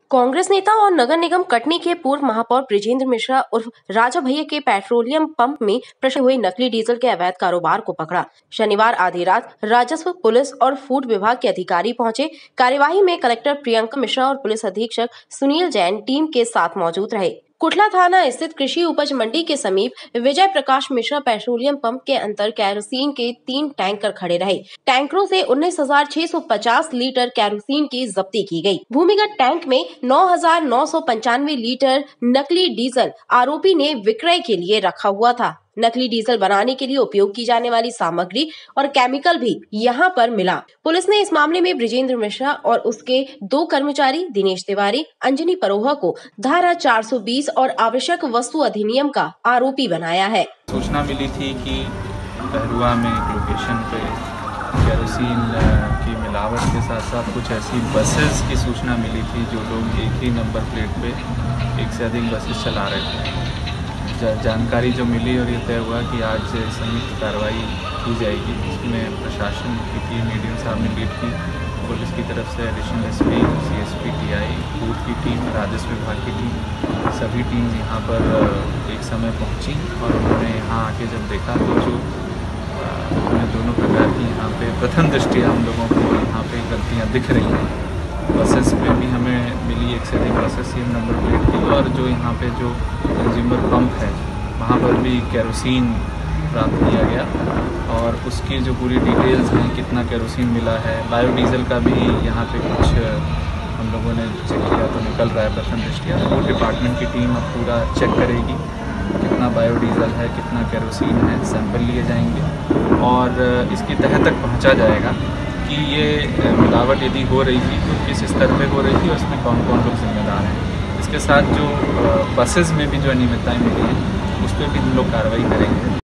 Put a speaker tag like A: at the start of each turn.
A: कांग्रेस नेता और नगर निगम कटनी के पूर्व महापौर बृजेंद्र मिश्रा उर्फ राजा भैया के पेट्रोलियम पंप में प्रशय हुए नकली डीजल के अवैध कारोबार को पकड़ा। शनिवार आधी रात राजस्व, पुलिस और फूड विभाग के अधिकारी पहुंचे। कार्यवाही में कलेक्टर प्रियंका मिश्रा और पुलिस अधीक्षक सुनील जैन टीम के साथ मौजूद रहे। कुटला थाना स्थित कृषि उपज मंडी के समीप विजय प्रकाश मिश्रा पेट्रोलियम पंप के अंदर केरोसिन के 3 टैंकर खड़े रहे। टैंकरों से 19,650 लीटर केरोसिन की जब्ती की गई। भूमिगत टैंक में 9,995 लीटर नकली डीजल आरोपी ने विक्रय के लिए रखा हुआ था। नकली डीजल बनाने के लिए उपयोग की जाने वाली सामग्री और केमिकल भी यहां पर मिला। पुलिस ने इस मामले में बृजेंद्र मिश्रा और उसके 2 कर्मचारी दिनेश तिवारी, अंजनी परोहा को धारा 420 और आवश्यक वस्तु अधिनियम का आरोपी बनाया है।
B: सूचना मिली थी कि बहरुआ में एक लोकेशन पे केरोसिन की मिलावट के साथ साथ कुछ ऐसी बसेस की सूचना मिली थी जो लोग एक ही नंबर प्लेट पे एक से अधिक बसेस चला रहे थे। जानकारी जो मिली और ये तय हुआ कि आज संयुक्त कार्रवाई की जाएगी। इसमें प्रशासन की टीम, एडीएम साहब ने लीड की, पुलिस की तरफ से additional SP, CSP, TI, food की टीम, राजस्व विभाग की टीम, सभी टीम यहाँ पर एक समय पहुँची और उन्होंने यहाँ आके जब देखा तो जो उन्हें दोनों प्रकार की यहाँ पे प्रथम दृष्टिया हम लोगों को यहाँ पे गलतियाँ दिख रही हैं। बसेस पे भी हमें मिली एक से अधिक बसेस सेम नंबर प्लेट की, और जो यहाँ पे जो कंज्यूमर पंप है वहाँ पर भी केरोसिन प्राप्त किया गया और उसकी जो पूरी डिटेल्स हैं, कितना केरोसिन मिला है, बायोडीज़ल का भी यहाँ पे कुछ हम लोगों ने चेक किया तो निकल रहा है प्रथम दृष्टिया। फूड डिपार्टमेंट की टीम अब पूरा चेक करेगी कितना बायोडीज़ल है, कितना केरोसिन है, सैंपल लिए जाएंगे और इसकी तह तक पहुँचा जाएगा कि ये मिलावट यदि हो रही थी तो किस स्तर पे हो रही थी और इसमें कौन कौन लोग जिम्मेदार हैं। इसके साथ जो बसेस में भी जो अनियमितताएँ मिली हैं उस पर भी हम लोग कार्रवाई करेंगे।